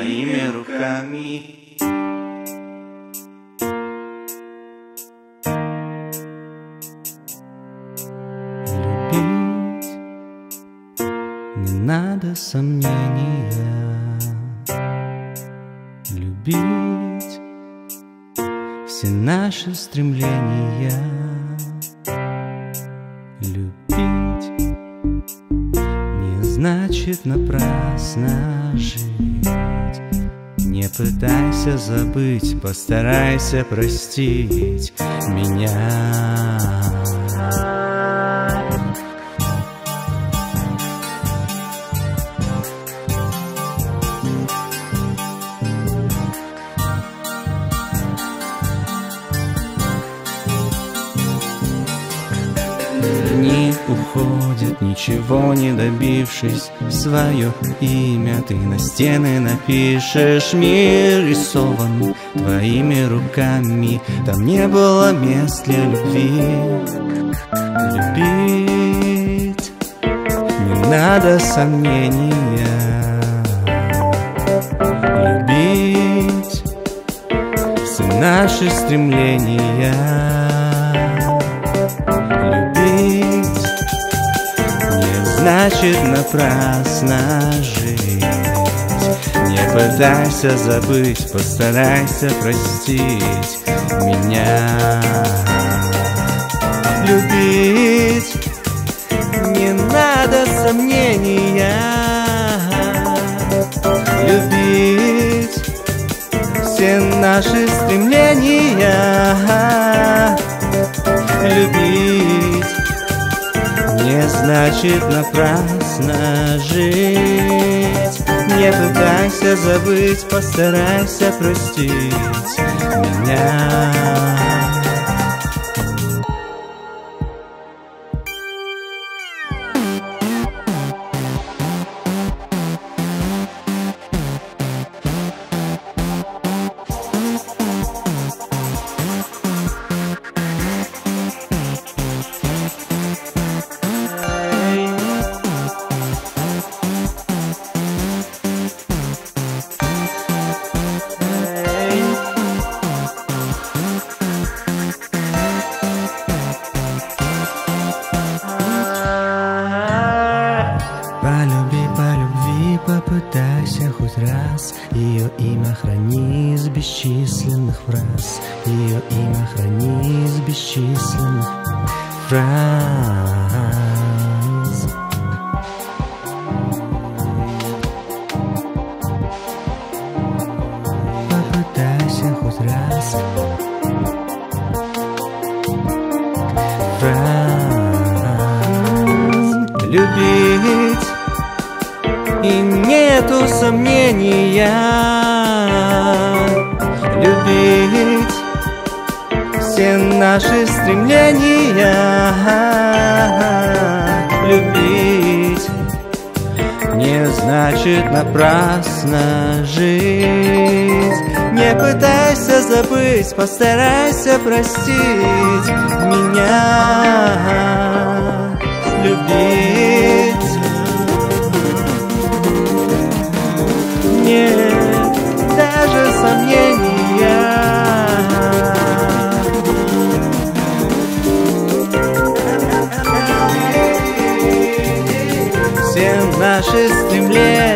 твоими руками. Любить не надо сомнения, любить все наши стремления. Любить не значит напрасно жить. Не пытайся забыть, постарайся простить меня. Дни уходят, ничего не добившись, свое имя ты на стены напишешь. Мир рисован твоими руками, там не было мест для любви. Любить не надо сомнения, любить все наши стремления. Значит напрасно жить. Не пытайся забыть, постарайся простить меня. Любить не надо сомнения, любить все наши стремления. Любить не значит напрасно жить. Не пытайся забыть, постарайся простить меня. Попытайся хоть раз ее имя храни из бесчисленных фраз. Ее имя храни из бесчисленных фраз. Попытайся хоть раз любить, и нету сомнения. Любить все наши стремления. Любить не значит напрасно жить. Не пытайся забыть, постарайся простить меня. Любить нет даже сомнения. Все наши стремления.